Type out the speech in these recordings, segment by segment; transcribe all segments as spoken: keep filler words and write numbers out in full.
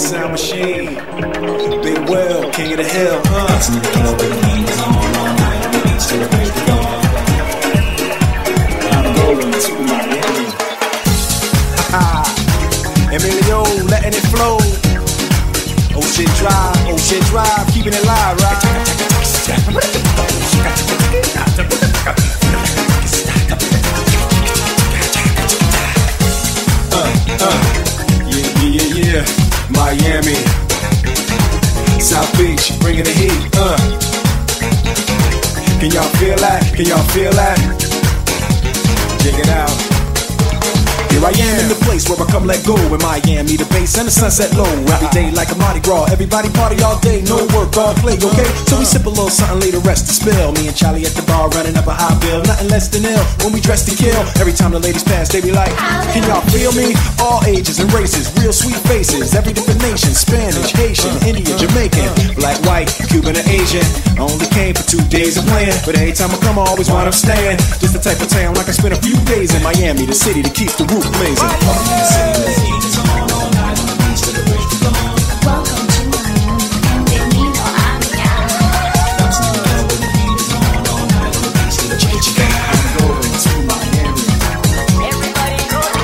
sound machine. Big Will, king of the hill, huh? I'm going to Miami. Emilio, letting it flow. Ocean Drive, Ocean Drive, keeping it live, right? Uh, uh, yeah, yeah, yeah, yeah. Miami, South Beach, bringing the heat. Uh, can y'all feel that? Can y'all feel that? Check it out. Here I am in the place where I come let go in Miami, the bass and the sunset low. Every day like a Mardi Gras, everybody party all day, no work, all play, okay? So we sip a little something, lay the rest to spill. Me and Charlie at the bar running up a high bill, nothing less than ill when we dress to kill. Every time the ladies pass, they be like, can y'all feel me? All ages and races, real sweet faces, every different nation, Spanish, Haitian, Indian, Jamaican, black, white, Cuban, or Asian. I only came for two days of playing, but every time I come I always wind up staying. Just the type of town like I spent a few days in Miami, the city that keeps the roof blazing. Welcome to Miami, bienvenido a Miami. I'm going to Miami. Everybody go to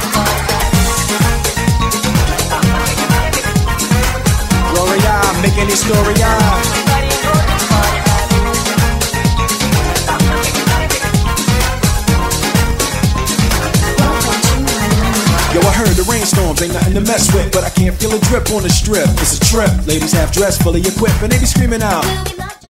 Gloria, making historia. Everybody go to Yo, I heard the rainstorms ain't nothing to mess with, but I can't feel a drip on the strip. It's a trip. Ladies half dressed, fully equipped, and they be screaming out.